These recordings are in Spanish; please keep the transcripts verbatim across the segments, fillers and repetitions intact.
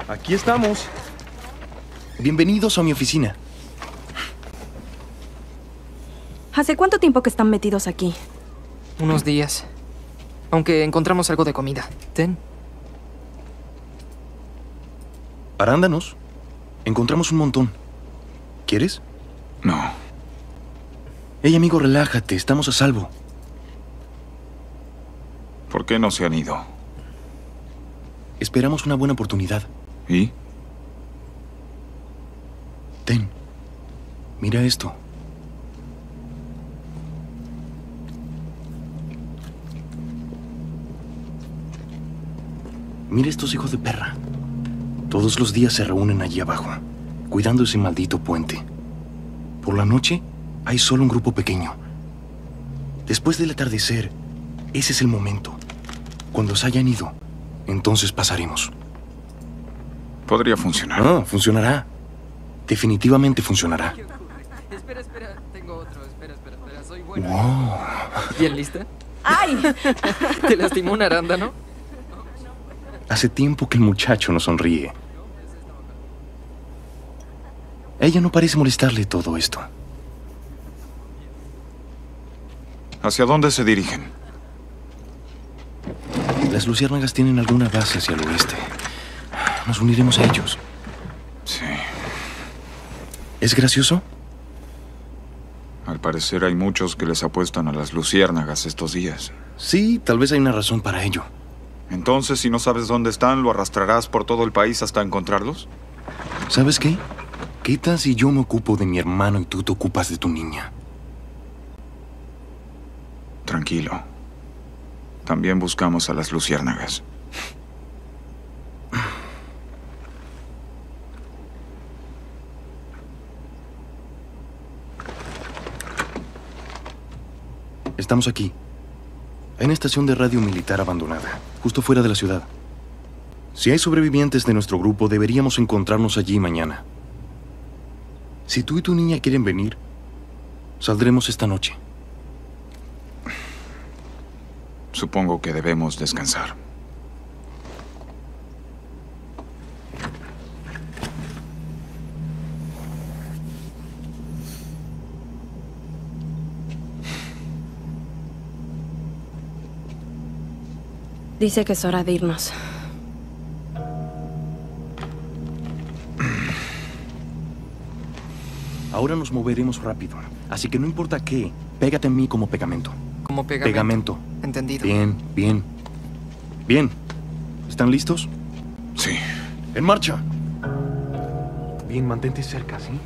Aquí estamos. Bienvenidos a mi oficina. ¿Hace cuánto tiempo que están metidos aquí? Unos días. Aunque encontramos algo de comida. Ten. Arándanos. Encontramos un montón. ¿Quieres? No. Hey, amigo, relájate. Estamos a salvo. ¿Por qué no se han ido? Esperamos una buena oportunidad. ¿Y? Ten. Mira esto. Mira estos hijos de perra. Todos los días se reúnen allí abajo, cuidando ese maldito puente. Por la noche, hay solo un grupo pequeño. Después del atardecer, ese es el momento. Cuando se hayan ido, entonces pasaremos. Podría funcionar. Ah, funcionará. Definitivamente funcionará. Espera, espera. Tengo otro. Espera, espera, espera. Soy buena. Wow. ¿Bien lista? ¡Ay! ¿Te lastimó un arándano? Hace tiempo que el muchacho no sonríe. Ella no parece molestarle todo esto. ¿Hacia dónde se dirigen? Las luciérnagas tienen alguna base hacia el oeste. Nos uniremos a ellos. Sí. ¿Es gracioso? Al parecer hay muchos que les apuestan a las luciérnagas estos días. Sí, tal vez hay una razón para ello. Entonces, si no sabes dónde están, ¿lo arrastrarás por todo el país hasta encontrarlos? ¿Sabes qué? ¿Qué tal si yo me ocupo de mi hermano y tú te ocupas de tu niña? Tranquilo. También buscamos a las luciérnagas. Estamos aquí. Hay una estación de radio militar abandonada, justo fuera de la ciudad. Si hay sobrevivientes de nuestro grupo, deberíamos encontrarnos allí mañana. Si tú y tu niña quieren venir, saldremos esta noche. Supongo que debemos descansar. Dice que es hora de irnos. Ahora nos moveremos rápido, así que no importa qué, pégate a mí como pegamento. Como pegamento. Pegamento. Entendido. Bien, bien. Bien. ¿Están listos? Sí. ¡En marcha! Bien, mantente cerca, ¿sí?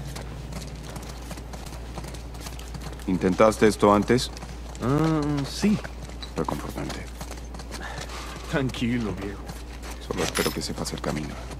¿Intentaste esto antes? Ah, sí. Reconfortante. Tranquilo, viejo. Solo espero que sepas el camino.